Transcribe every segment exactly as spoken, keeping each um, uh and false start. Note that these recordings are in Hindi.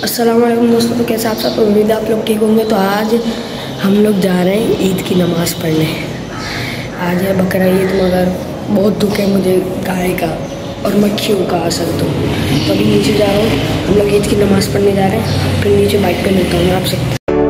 अस्सलाम वालेकुम दोस्तों, तो कैसे आप सब? उम्मीद है आप लोग ठीक होंगे। तो आज हम लोग जा रहे हैं ईद की नमाज़ पढ़ने। आज है बकरा ईद, मगर बहुत दुख है मुझे गाय का और मक्खियों का असर। तो तो अभी नीचे जा रहा हूँ, हम लोग ईद की नमाज़ पढ़ने जा रहे हैं। फिर नीचे बाइक पे मिलता हूँ मैं आपसे।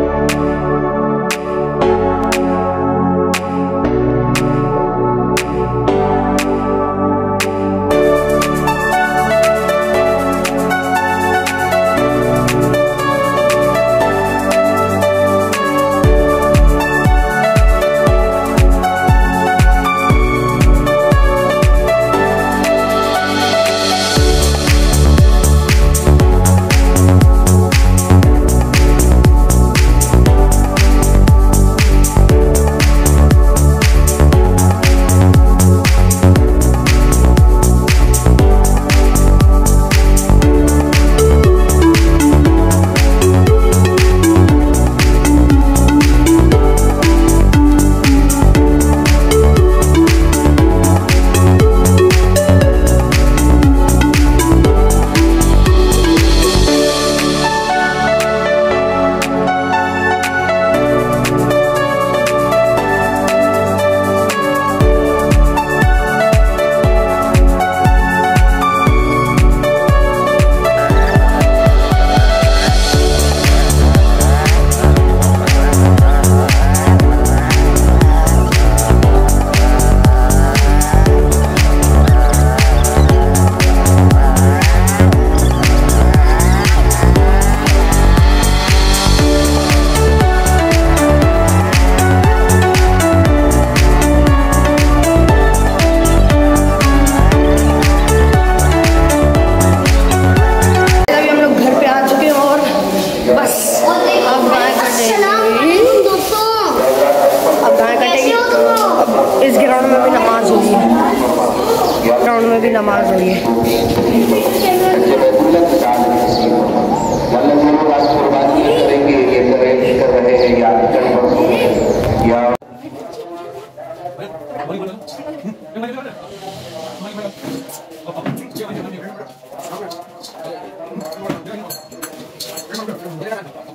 इस ग्राउंड में भी नमाज हुई है, ग्राउंड में भी नमाज हुई है। या